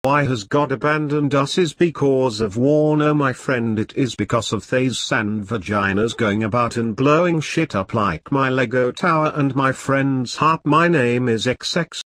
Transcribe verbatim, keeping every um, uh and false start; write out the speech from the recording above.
Why has God abandoned us is because of war. No my friend, it is because of theys and vaginas going about and blowing shit up like my Lego tower and my friend's harp. My name is X X.